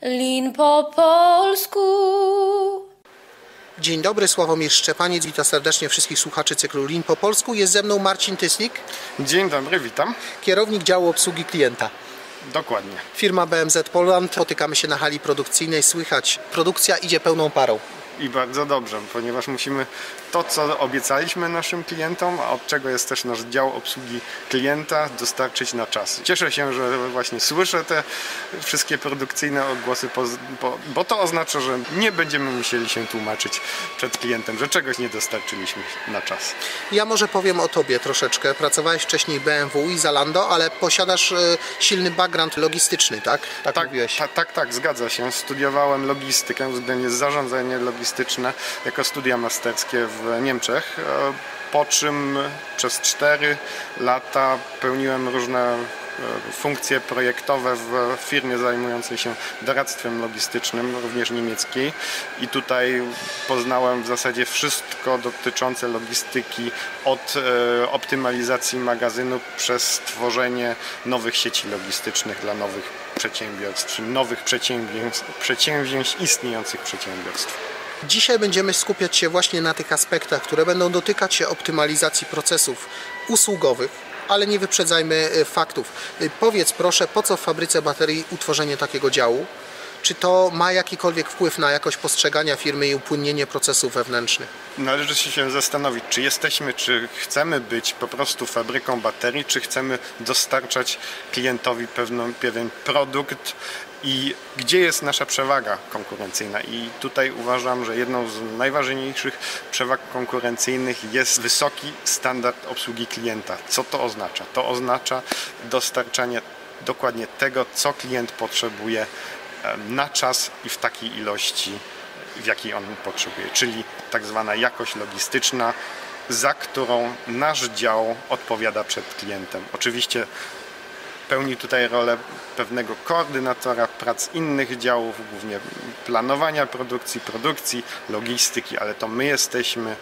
Lin po polsku. Dzień dobry, Sławomir Szczepaniec. Witam serdecznie wszystkich słuchaczy cyklu Lin po polsku. Jest ze mną Marcin Tyslik. Dzień dobry, witam. Kierownik działu obsługi klienta. Dokładnie. Firma BMZ Poland. Spotykamy się na hali produkcyjnej. Słychać, produkcja idzie pełną parą. I bardzo dobrze, ponieważ musimy to, co obiecaliśmy naszym klientom, a od czego jest też nasz dział obsługi klienta, dostarczyć na czas. Cieszę się, że właśnie słyszę te wszystkie produkcyjne odgłosy, bo to oznacza, że nie będziemy musieli się tłumaczyć przed klientem, że czegoś nie dostarczyliśmy na czas. Ja może powiem o Tobie troszeczkę. Pracowałeś wcześniej w BMW i Zalando, ale posiadasz silny background logistyczny, tak? Tak mówiłeś. Tak, zgadza się. Studiowałem logistykę, względnie zarządzanie logistyczne jako studia masterskie w Niemczech, po czym przez 4 lata pełniłem różne funkcje projektowe w firmie zajmującej się doradztwem logistycznym, również niemieckiej, i tutaj poznałem w zasadzie wszystko dotyczące logistyki, od optymalizacji magazynu przez tworzenie nowych sieci logistycznych dla nowych przedsiębiorstw, nowych przedsięwzięć istniejących przedsiębiorstw. Dzisiaj będziemy skupiać się właśnie na tych aspektach, które będą dotykać się optymalizacji procesów usługowych, ale nie wyprzedzajmy faktów. Powiedz proszę, po co w fabryce baterii utworzenie takiego działu? Czy to ma jakikolwiek wpływ na jakość postrzegania firmy i upłynnienie procesów wewnętrznych? Należy się zastanowić, czy chcemy być po prostu fabryką baterii, czy chcemy dostarczać klientowi pewien produkt i gdzie jest nasza przewaga konkurencyjna. I tutaj uważam, że jedną z najważniejszych przewag konkurencyjnych jest wysoki standard obsługi klienta. Co to oznacza? To oznacza dostarczanie dokładnie tego, co klient potrzebuje na czas i w takiej ilości, w jakiej on potrzebuje, czyli tak zwana jakość logistyczna, za którą nasz dział odpowiada przed klientem. Oczywiście pełni tutaj rolę pewnego koordynatora prac innych działów, głównie planowania produkcji, logistyki, ale to my jesteśmy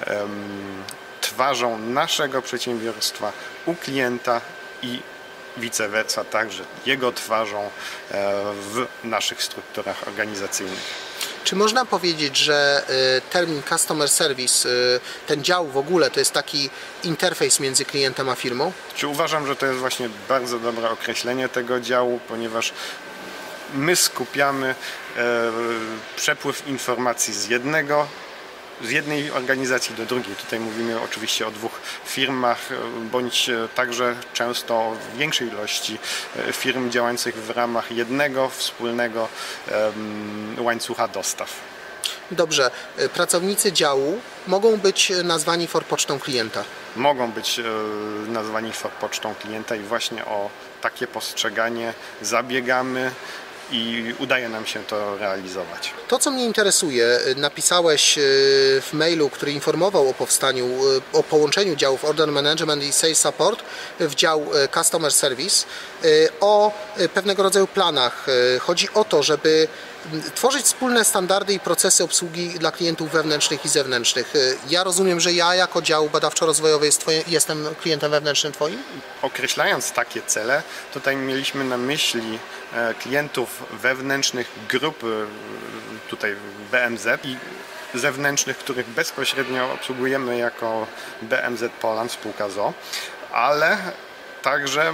twarzą naszego przedsiębiorstwa u klienta i vice versa, także jego twarzą w naszych strukturach organizacyjnych. Czy można powiedzieć, że termin Customer Service, ten dział w ogóle, to jest taki interfejs między klientem a firmą? Uważam, że to jest właśnie bardzo dobre określenie tego działu, ponieważ my skupiamy przepływ informacji z jednej organizacji do drugiej. Tutaj mówimy oczywiście o 2 firmach, bądź także często o większej ilości firm działających w ramach jednego wspólnego łańcucha dostaw. Dobrze. Pracownicy działu mogą być nazwani forpocztą klienta? Mogą być nazwani forpocztą klienta i właśnie o takie postrzeganie zabiegamy i udaje nam się to realizować. To, co mnie interesuje, napisałeś w mailu, który informował o powstaniu, o połączeniu działów Order Management i Sales Support w dział Customer Service, o pewnego rodzaju planach. Chodzi o to, żeby tworzyć wspólne standardy i procesy obsługi dla klientów wewnętrznych i zewnętrznych. Ja rozumiem, że ja jako dział badawczo-rozwojowy jestem klientem wewnętrznym Twoim? Określając takie cele, tutaj mieliśmy na myśli klientów wewnętrznych grupy tutaj BMZ i zewnętrznych, których bezpośrednio obsługujemy jako BMZ Poland, spółka z o.o., ale także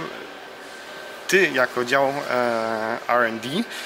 Ty jako dział R&D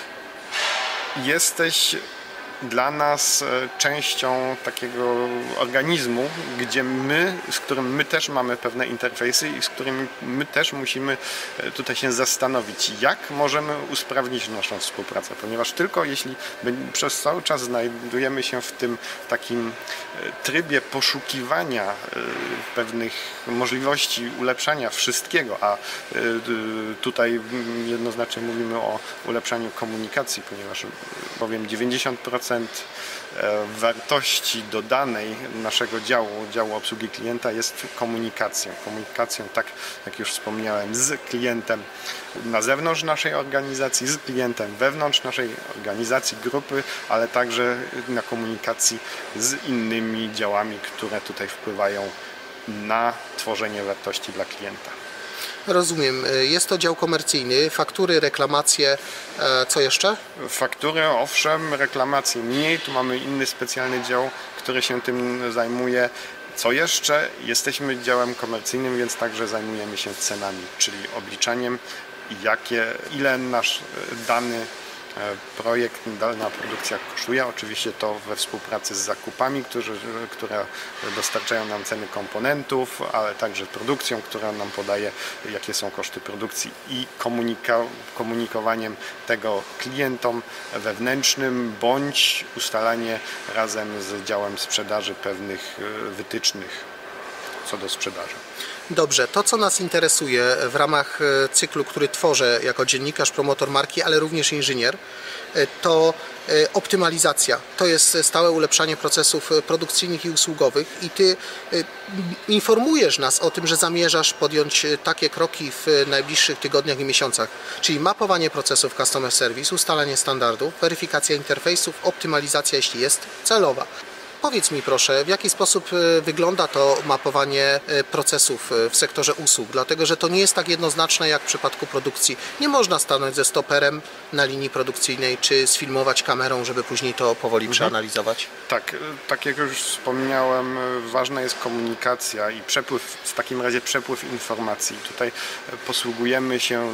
jesteś dla nas częścią takiego organizmu, z którym my też mamy pewne interfejsy i z którymi my też musimy tutaj się zastanowić, jak możemy usprawnić naszą współpracę, ponieważ tylko jeśli przez cały czas znajdujemy się w tym takim trybie poszukiwania pewnych możliwości ulepszania wszystkiego, a tutaj jednoznacznie mówimy o ulepszaniu komunikacji, ponieważ bowiem 90% wartości dodanej naszego działu obsługi klienta jest komunikacją. Komunikacją, tak jak już wspomniałem, z klientem na zewnątrz naszej organizacji, z klientem wewnątrz naszej organizacji, grupy, ale także na komunikacji z innymi działami, które tutaj wpływają na tworzenie wartości dla klienta. Rozumiem. Jest to dział komercyjny, faktury, reklamacje, co jeszcze? Faktury, owszem, reklamacje mniej. Tu mamy inny specjalny dział, który się tym zajmuje. Co jeszcze? Jesteśmy działem komercyjnym, więc także zajmujemy się cenami, czyli obliczaniem, ile nasz dany projekt, dana produkcja kosztuje. Oczywiście to we współpracy z zakupami, które dostarczają nam ceny komponentów, ale także produkcją, która nam podaje, jakie są koszty produkcji i komunikowaniem tego klientom wewnętrznym, bądź ustalanie razem z działem sprzedaży pewnych wytycznych co do sprzedaży. Dobrze, to co nas interesuje w ramach cyklu, który tworzę jako dziennikarz, promotor marki, ale również inżynier, to optymalizacja. To jest stałe ulepszanie procesów produkcyjnych i usługowych i Ty informujesz nas o tym, że zamierzasz podjąć takie kroki w najbliższych tygodniach i miesiącach, czyli mapowanie procesów customer service, ustalanie standardów, weryfikacja interfejsów, optymalizacja, jeśli jest celowa. Powiedz mi proszę, w jaki sposób wygląda to mapowanie procesów w sektorze usług, dlatego że to nie jest tak jednoznaczne jak w przypadku produkcji. Nie można stanąć ze stoperem na linii produkcyjnej czy sfilmować kamerą, żeby później to powoli przeanalizować. Tak jak już wspomniałem, ważna jest komunikacja i w takim razie przepływ informacji. Tutaj posługujemy się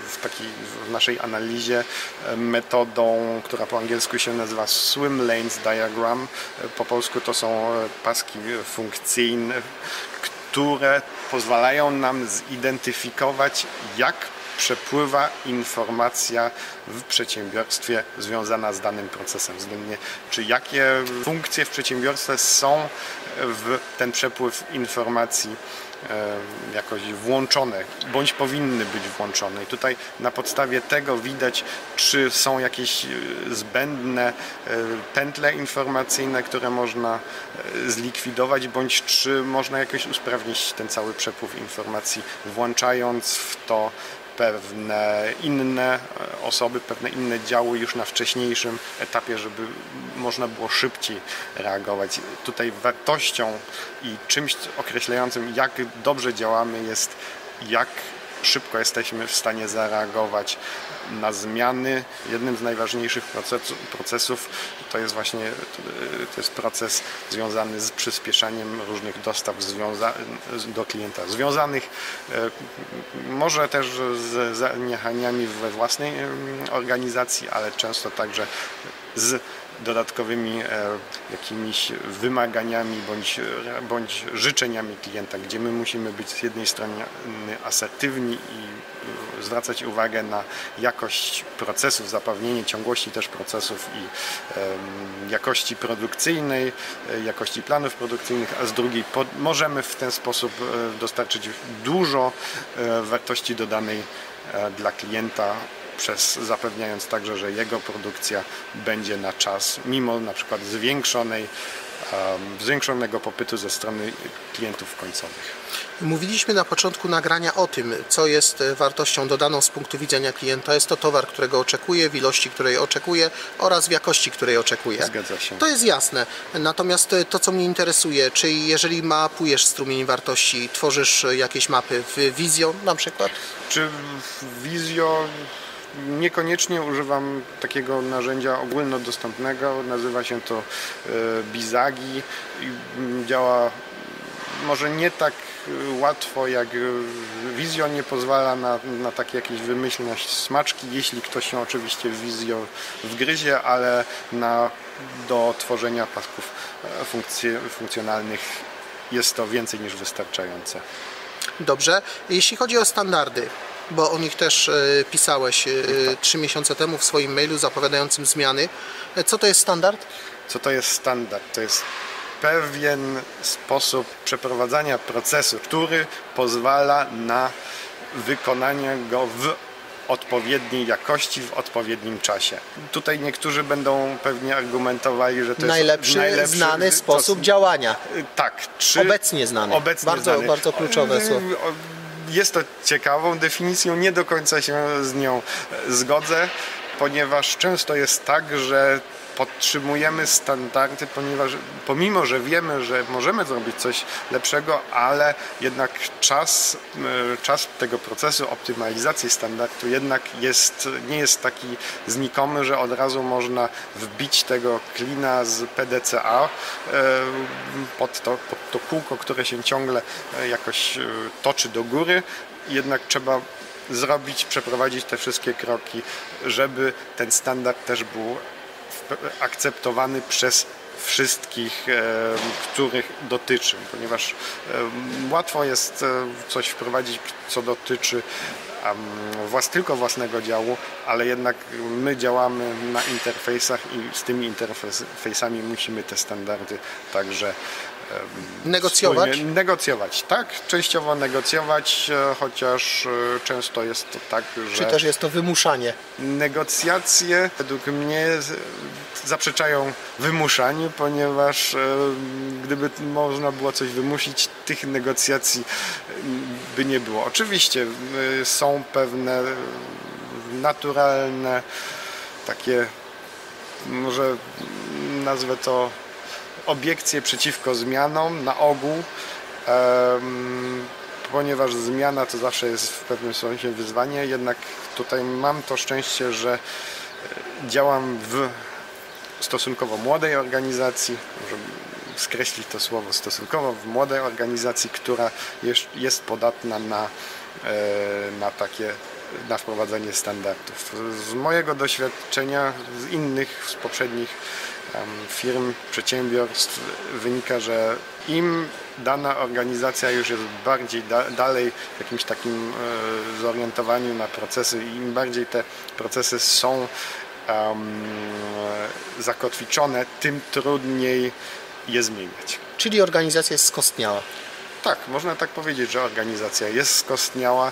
w naszej analizie metodą, która po angielsku się nazywa Swim Lanes Diagram. Po polsku to są paski funkcyjne, które pozwalają nam zidentyfikować, jak przepływa informacja w przedsiębiorstwie związana z danym procesem, czy jakie funkcje w przedsiębiorstwie są w ten przepływ informacji jakoś włączone, bądź powinny być włączone. I tutaj na podstawie tego widać, czy są jakieś zbędne pętle informacyjne, które można zlikwidować, bądź czy można jakoś usprawnić ten cały przepływ informacji, włączając w to pewne inne osoby, pewne inne działy już na wcześniejszym etapie, żeby można było szybciej reagować. Tutaj wartością i czymś określającym, jak dobrze działamy, jest jak szybko jesteśmy w stanie zareagować na zmiany. Jednym z najważniejszych procesów to jest właśnie proces związany z przyspieszaniem różnych dostaw do klienta, związanych może też z zaniechaniami we własnej organizacji, ale często także z dodatkowymi jakimiś wymaganiami bądź życzeniami klienta, gdzie my musimy być z jednej strony asertywni i zwracać uwagę na jakość procesów, zapewnienie ciągłości też procesów i jakości produkcyjnej, jakości planów produkcyjnych, a z drugiej możemy w ten sposób dostarczyć dużo wartości dodanej dla klienta, zapewniając także, że jego produkcja będzie na czas, mimo na przykład zwiększonego popytu ze strony klientów końcowych. Mówiliśmy na początku nagrania o tym, co jest wartością dodaną z punktu widzenia klienta. Jest to towar, którego oczekuje, w ilości, której oczekuje oraz w jakości, której oczekuje. Zgadza się. To jest jasne. Natomiast to, co mnie interesuje, czy jeżeli mapujesz strumień wartości, tworzysz jakieś mapy w Visio na przykład? Czy w Visio niekoniecznie używam takiego narzędzia ogólnodostępnego, nazywa się to Bizagi i działa może nie tak łatwo jak Visio, nie pozwala na takie jakieś wymyślne smaczki, jeśli ktoś się oczywiście w Visio wgryzie, ale do tworzenia pasków funkcjonalnych jest to więcej niż wystarczające. Dobrze. Jeśli chodzi o standardy, bo o nich też pisałeś 3 miesiące temu w swoim mailu zapowiadającym zmiany. Co to jest standard? Co to jest standard? To jest pewien sposób przeprowadzania procesu, który pozwala na wykonanie go w odpowiedniej jakości, w odpowiednim czasie. Tutaj niektórzy będą pewnie argumentowali, że to jest najlepszy znany sposób działania. Tak. Obecnie znany. Bardzo kluczowe słowo. Jest to ciekawą definicją, nie do końca się z nią zgodzę. ponieważ często jest tak, że podtrzymujemy standardy, ponieważ pomimo, że wiemy, że możemy zrobić coś lepszego, ale jednak czas tego procesu optymalizacji standardu jednak nie jest taki znikomy, że od razu można wbić tego klina z PDCA pod to kółko, które się ciągle jakoś toczy do góry. Jednak trzeba przeprowadzić te wszystkie kroki, żeby ten standard też był akceptowany przez wszystkich, których dotyczy, ponieważ łatwo jest coś wprowadzić, co dotyczy tylko własnego działu, ale jednak my działamy na interfejsach i z tymi interfejsami musimy te standardy także negocjować, tak, częściowo negocjować, chociaż często jest to tak, że... Czy też jest to wymuszanie? Negocjacje według mnie zaprzeczają wymuszaniu, ponieważ gdyby można było coś wymusić, tych negocjacji by nie było. Oczywiście są pewne naturalne, takie, może nazwę to, obiekcje przeciwko zmianom na ogół, ponieważ zmiana to zawsze jest w pewnym sensie wyzwanie, jednak tutaj mam to szczęście, że działam w stosunkowo młodej organizacji, może skreślić to słowo stosunkowo, w młodej organizacji, która jest podatna na wprowadzenie standardów. Z mojego doświadczenia, z poprzednich firm, przedsiębiorstw wynika, że im dana organizacja już jest bardziej dalej w jakimś takim zorientowaniu na procesy, im bardziej te procesy są zakotwiczone, tym trudniej je zmieniać. Czyli organizacja jest skostniała. Tak, można tak powiedzieć, że organizacja jest skostniała,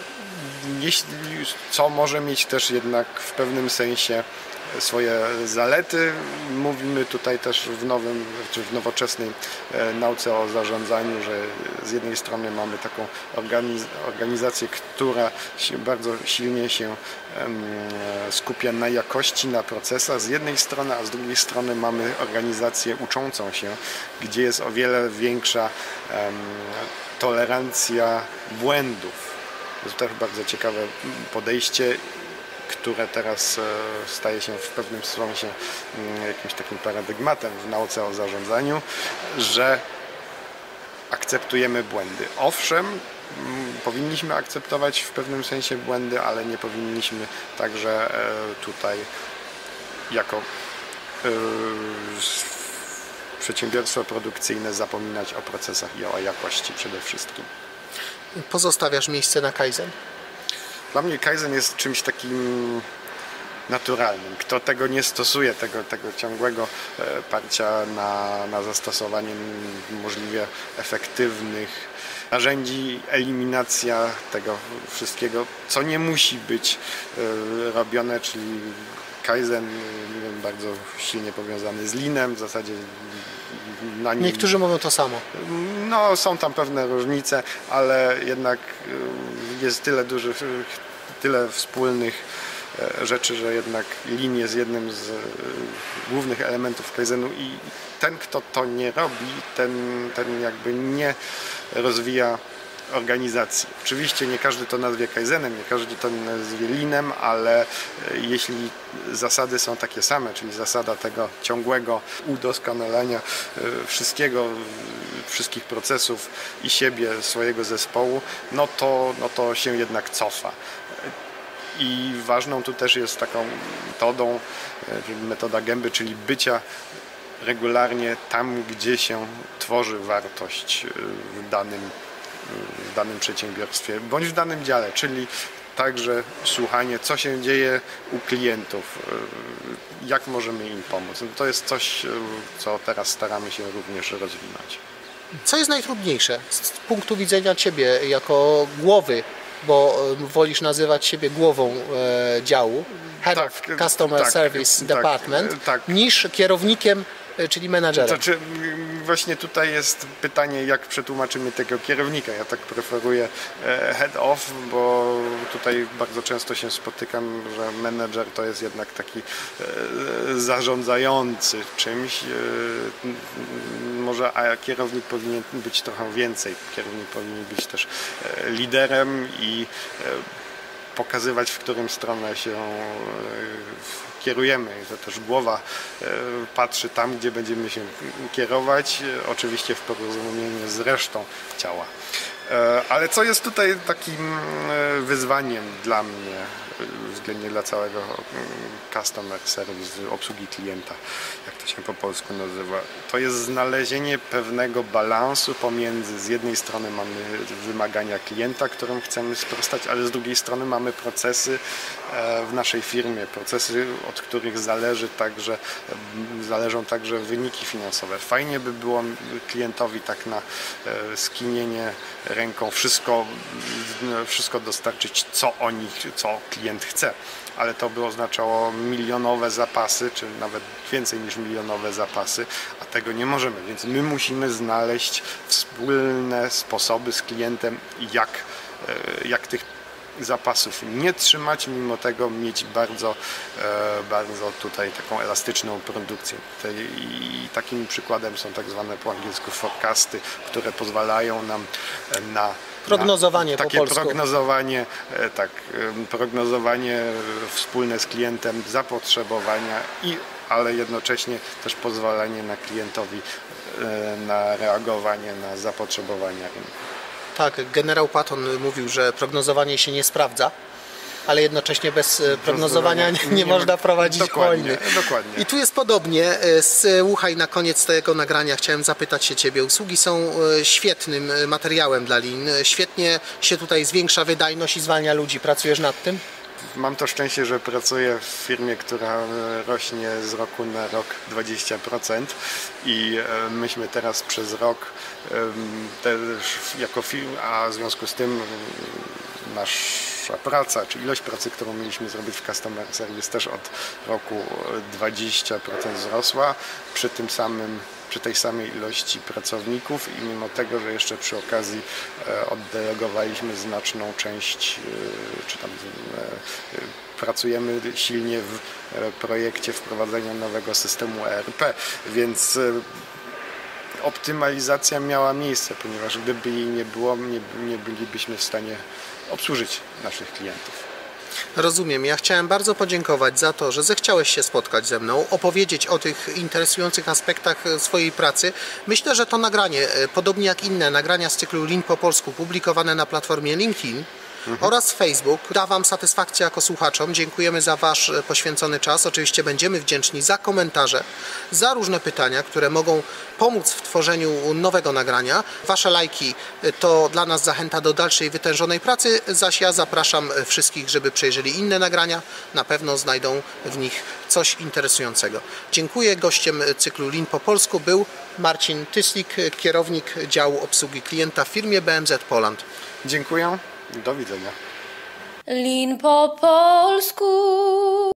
co może mieć też jednak w pewnym sensie swoje zalety. Mówimy tutaj też w nowoczesnej nauce o zarządzaniu, że z jednej strony mamy taką organizację, która bardzo silnie się skupia na jakości, na procesach z jednej strony, a z drugiej strony mamy organizację uczącą się, gdzie jest o wiele większa tolerancja błędów. To jest też bardzo ciekawe podejście, które teraz staje się w pewnym sensie jakimś takim paradygmatem w nauce o zarządzaniu, że akceptujemy błędy. Owszem, powinniśmy akceptować w pewnym sensie błędy, ale nie powinniśmy także tutaj jako przedsiębiorstwo produkcyjne zapominać o procesach i o jakości przede wszystkim. Pozostawiasz miejsce na Kaizen? Dla mnie Kaizen jest czymś takim naturalnym. Kto tego nie stosuje, tego ciągłego parcia na zastosowanie możliwie efektywnych narzędzi, eliminacja tego wszystkiego, co nie musi być robione, czyli Kaizen bardzo silnie powiązany z Leanem, w zasadzie na nim... Niektórzy mówią to samo. No, są tam pewne różnice, ale jednak jest tyle wspólnych rzeczy, że jednak Lean jest jednym z głównych elementów Kaizenu i ten, kto to nie robi, ten jakby nie rozwija organizacji. Oczywiście nie każdy to nazwie Kaizenem, nie każdy to nazwie Leanem, ale jeśli zasady są takie same, czyli zasada tego ciągłego udoskonalania wszystkich procesów i siebie, swojego zespołu, no to się jednak cofa. I ważną tu też jest taką metodą, metoda gęby, czyli bycia regularnie tam, gdzie się tworzy wartość w danym przedsiębiorstwie bądź w danym dziale, czyli także słuchanie, co się dzieje u klientów, jak możemy im pomóc. No to jest coś, co teraz staramy się również rozwinąć. Co jest najtrudniejsze z punktu widzenia Ciebie jako głowy, bo wolisz nazywać siebie głową działu, Head of Customer Service Department, niż kierownikiem czyli menadżerem. Znaczy, właśnie tutaj jest pytanie, jak przetłumaczymy tego kierownika. Ja tak preferuję head off, bo tutaj bardzo często się spotykam, że menedżer to jest jednak taki zarządzający czymś, może, a kierownik powinien być trochę więcej. Kierownik powinien być też liderem i pokazywać, w którą stronę się kierujemy, że też głowa patrzy tam, gdzie będziemy się kierować, oczywiście w porozumieniu z resztą ciała. Ale co jest tutaj takim wyzwaniem dla mnie, względnie dla całego customer service, obsługi klienta, jak to się po polsku nazywa, to jest znalezienie pewnego balansu pomiędzy, z jednej strony mamy wymagania klienta, którym chcemy sprostać, ale z drugiej strony mamy procesy w naszej firmie, procesy, od których zależą także wyniki finansowe. Fajnie by było klientowi tak na skinienie ręką wszystko dostarczyć, co klient chce, ale to by oznaczało milionowe zapasy, czy nawet więcej niż milionowe zapasy, a tego nie możemy, więc my musimy znaleźć wspólne sposoby z klientem, jak tych zapasów nie trzymać, mimo tego mieć bardzo tutaj taką elastyczną produkcję. I takim przykładem są tak zwane po angielsku forecasty, które pozwalają nam na prognozowanie takie po polsku. Prognozowanie wspólne z klientem zapotrzebowania, ale jednocześnie też pozwalanie na klientowi na reagowanie na zapotrzebowania rynku. Tak, generał Patton mówił, że prognozowanie się nie sprawdza, ale jednocześnie bez prognozowania nie można prowadzić wojny. Dokładnie. I tu jest podobnie. Słuchaj, na koniec tego nagrania chciałem zapytać się Ciebie. Usługi są świetnym materiałem dla lin. Świetnie się tutaj zwiększa wydajność i zwalnia ludzi. Pracujesz nad tym? Mam to szczęście, że pracuję w firmie, która rośnie z roku na rok 20% i myśmy teraz przez rok też jako firma, a w związku z tym nasza praca, czy ilość pracy, którą mieliśmy zrobić w Customer Service też od roku 20% wzrosła przy tej samej ilości pracowników i mimo tego, że jeszcze przy okazji oddelegowaliśmy znaczną część, czy tam pracujemy silnie w projekcie wprowadzenia nowego systemu ERP, więc optymalizacja miała miejsce, ponieważ gdyby jej nie było, nie bylibyśmy w stanie obsłużyć naszych klientów. Rozumiem. Ja chciałem bardzo podziękować za to, że zechciałeś się spotkać ze mną, opowiedzieć o tych interesujących aspektach swojej pracy. Myślę, że to nagranie, podobnie jak inne nagrania z cyklu Lin po polsku, publikowane na platformie LinkedIn oraz Facebook, da Wam satysfakcję jako słuchaczom. Dziękujemy za Wasz poświęcony czas. Oczywiście będziemy wdzięczni za komentarze, za różne pytania, które mogą pomóc w tworzeniu nowego nagrania. Wasze lajki to dla nas zachęta do dalszej wytężonej pracy, zaś ja zapraszam wszystkich, żeby przejrzeli inne nagrania. Na pewno znajdą w nich coś interesującego. Dziękuję. Gościem cyklu Lin po polsku był Marcin Tyslik, kierownik działu obsługi klienta w firmie BMZ Poland. Dziękuję. Do widzenia. Lin po polsku.